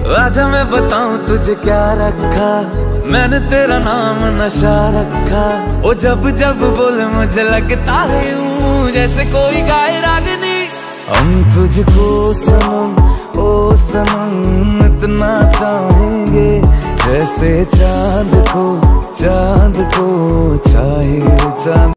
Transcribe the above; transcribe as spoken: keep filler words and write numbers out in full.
आजा मैं बताऊं तुझे क्या रखा, मैंने तेरा नाम नशा रखा। ओ जब जब बोले मुझे लगता है यूं जैसे कोई गाए रागनी। हम तुझको सनम ओ सनम इतना चाहेंगे, जैसे चांद को चांद को चाहे चांद।